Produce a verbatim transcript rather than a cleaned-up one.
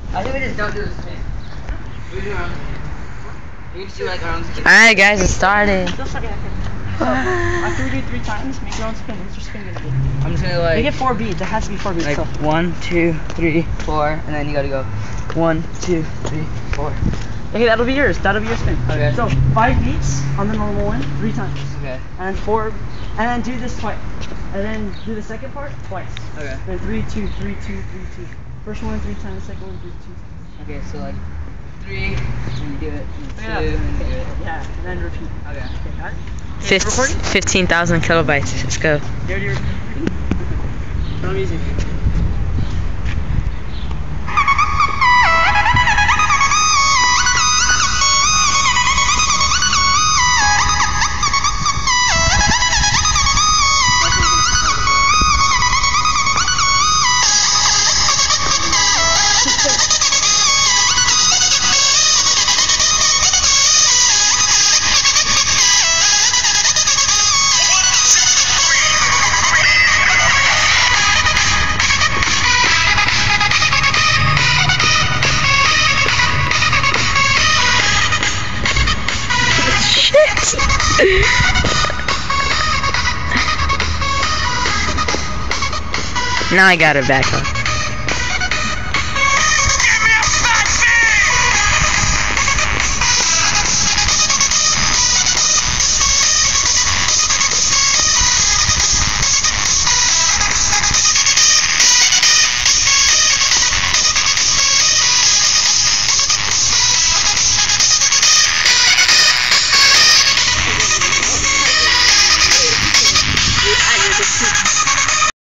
I think we just don't do the spin. We do our own spin. We just do like our own spin. Alright guys, it started. So, after we do three times, make your own spin. What's your spin gonna be? I'm just gonna like... Make it four beats. It has to be four beats. Like so. one, two, three, four, and then you gotta go one, two, three, four. Okay, that'll be yours. That'll be your spin. Okay. So, five beats on the normal one, three times. Okay. And then four, and then do this twice. And then do the second part twice. Okay. Then three, two, three, two, three, two. First one, three times. Second one, three, two. Okay, so like three, and you do it, and two, Yeah. and you do it. Yeah, and then repeat. Okay. Okay, got it? fifteen thousand kilobytes. Let's go. You already recording? I'm easy. Now I got it back up.